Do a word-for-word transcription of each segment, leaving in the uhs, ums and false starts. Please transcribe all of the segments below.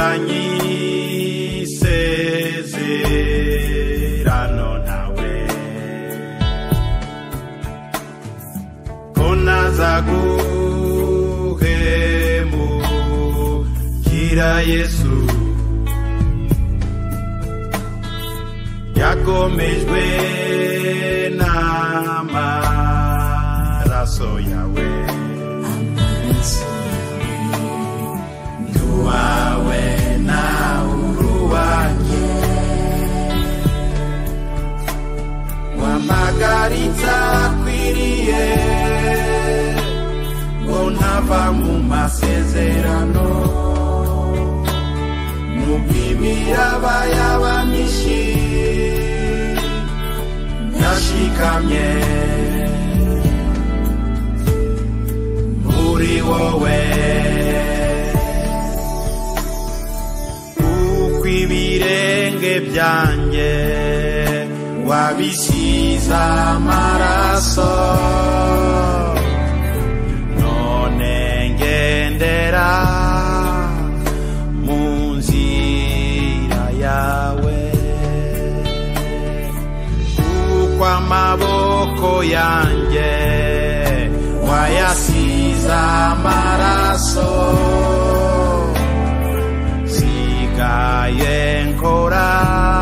twagiranye isezerano nawe ko nazaguhemukira Yesu yakomejwe n'amaraso yawe nduwawe na uruwanjye wamagaritsa kwiriye ngo ntava mu masezerano nubw'ibiraba y'abamishi nashikamye muri wowe kuko ibirenge byanjye wabisize amaraso none ngendera mu nzira yawe kuko amaboko yanjye wayasize amaraso sigaye nkora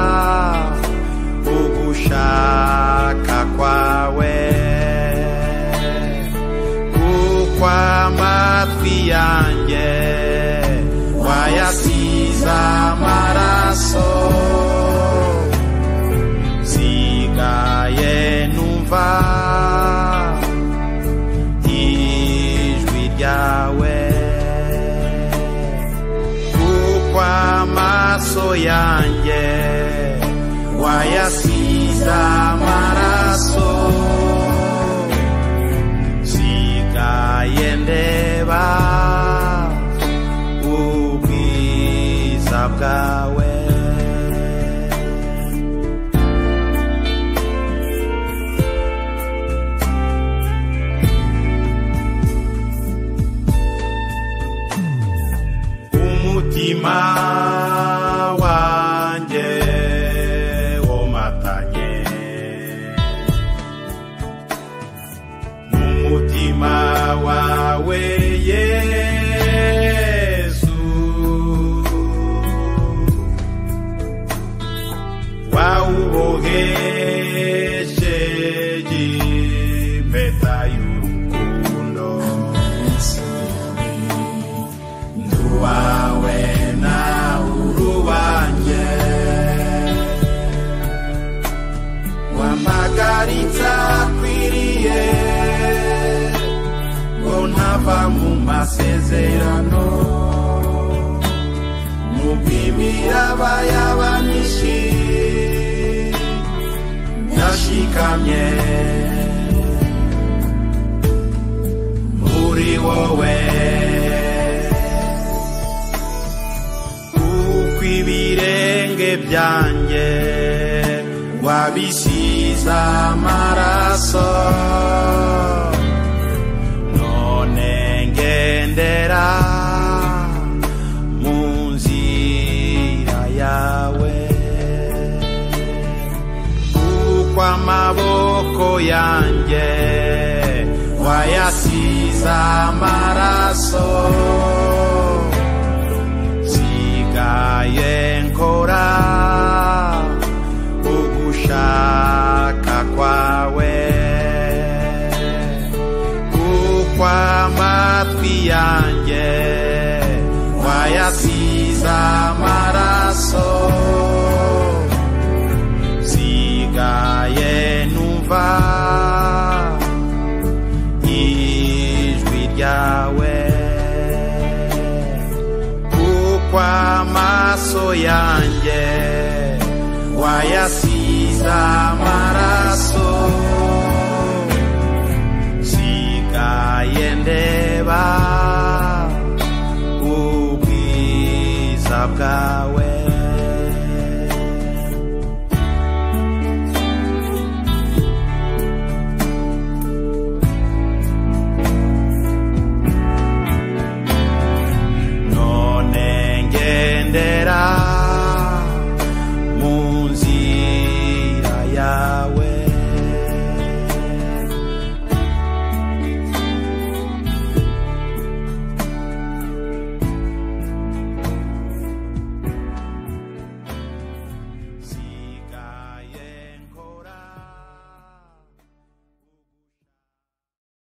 ugushaka kwawe kuko amatwi yanjye wayasize amaraso sigaye numva ijwi ryawe kuko amaso yanjye wayasize amaraso sigaye ndeba ubwiza bwawe umutima wanjye womatanye n'umutima wawe Yesu wawubohesheje impeta y'urukundo nduwawe na uruwanjye wamagaritsa kwiriye ngo ntava mu masezerano nubw'ibiraba y'abamishi nashikamye muri wowe kuko ibirenge byanjye wabisize amaraso none ngendera mu nzira yawe kuko amaboko yanjye wayasize amaraso sigaye nkora ugushaka kwawe kuko amatwi yanjye wayasize amaraso sigaye numva ijwi ryawe kuko amaso yanjye wayasize amaraso sigaye ndeba ubwiza bwawe